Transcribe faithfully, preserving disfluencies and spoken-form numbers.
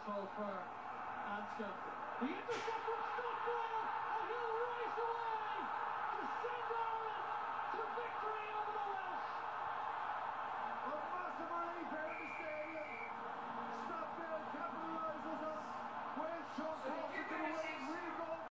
threshold for answer. The intercept will stop Brill.